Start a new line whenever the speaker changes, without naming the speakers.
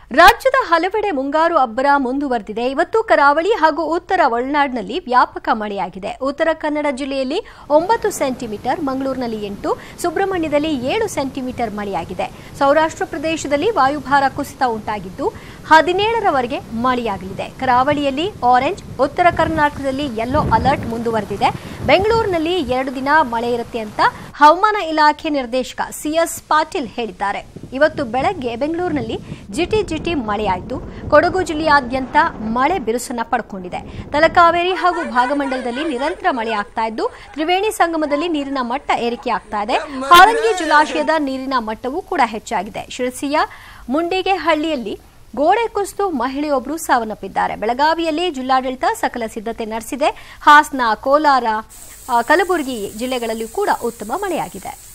ರಾಜ್ಯದ ಹಲವೆಡೆ ಮುಂಗಾರು ಅಬ್ಬರ ಮುಂದುವರೆದಿದೆ. ಇವತ್ತು ಕರಾವಳಿ ಹಾಗೂ ಉತ್ತರ ಒಳನಾಡಿನಲ್ಲಿ ವ್ಯಾಪಕ ಮಳೆಯಾಗಿದೆ. ಉತ್ತರ ಕನ್ನಡ ಜಿಲ್ಲೆಯಲ್ಲಿ 9 ಸೆಂಟಿಮೀಟರ್, ಮಂಗಳೂರಿನಲ್ಲಿ 8, ಸುಬ್ರಹ್ಮಣ್ಯದಲ್ಲಿ 7 ಸೆಂಟಿಮೀಟರ್ ಮಳೆಯಾಗಿದೆ. ಸೌರಾಷ್ಟ್ರ ಪ್ರದೇಶದಲ್ಲಿ ವಾಯುಭಾರ ಕುಸಿತ ಉಂಟಾಗಿದ್ದು 17ರವರೆಗೆ ಮಳೆಯಾಗಲಿದೆ. ಕರಾವಳಿಯಲ್ಲಿ ಆರೆಂಜ್, ಉತ್ತರ ಕರ್ನಾಟಕದಲ್ಲಿ ಯೆಲ್ಲೋ ಅಲರ್ಟ್ ಮುಂದುವರೆದಿದೆ. ಬೆಂಗಳೂರಿನಲ್ಲಿ 2 ದಿನ ಮಳೆ ಇರುತ್ತೆ ಅಂತ ಹವಾಮಾನ ಇಲಾಖೆ ನಿರ್ದೇಶಕ ಸಿಎಸ್ ಪಾಟೀಲ್ ಹೇಳಿದ್ದಾರೆ. ಇವತ್ತು ಬೆಳಗ್ಗೆ ಬೆಂಗಳೂರಿನಲ್ಲಿ ಜಿಟಿ ಮಳೆಯಾಯಿತು. ಕೊಡಗು ಜಿಲ್ಲೆಯಾದ್ಯಂತ ಮಳೆ ಬಿರುಸನ್ನ ಪಡ್ಕೊಂಡಿದೆ. ತಲಕಾವೇರಿ ಹಾಗೂ ಭಾಗಮಂಡಲದಲ್ಲಿ ನಿರಂತರ ಮಳೆ ಆಗ್ತಾ ಇದ್ದು ತ್ರಿವೇಣಿ ಸಂಗಮದಲ್ಲಿ ನೀರಿನ ಮಟ್ಟ ಏರಿಕೆಯಾಗ್ತಾ ಇದೆ. ಹಾರಂಗಿ ಜಲಾಶಯದ ನೀರಿನ ಮಟ್ಟವೂ ಕೂಡ ಹೆಚ್ಚಾಗಿದೆ. ಶಿರಸಿಯ ಮುಂಡಿಗೆಹಳ್ಳಿಯಲ್ಲಿ ಗೋಡೆ ಕುಸಿದು ಮಹಿಳೆಯೊಬ್ಬರು ಸಾವನ್ನಪ್ಪಿದ್ದಾರೆ. ಬೆಳಗಾವಿಯಲ್ಲಿ ಜಿಲ್ಲಾಡಳಿತ ಸಕಲ ಸಿದ್ಧತೆ ನಡೆಸಿದೆ. ಹಾಸನ, ಕೋಲಾರ, ಕಲಬುರಗಿ ಜಿಲ್ಲೆಗಳಲ್ಲಿ ಕೂಡ ಉತ್ತಮ ಮಳೆಯಾಗಿದೆ.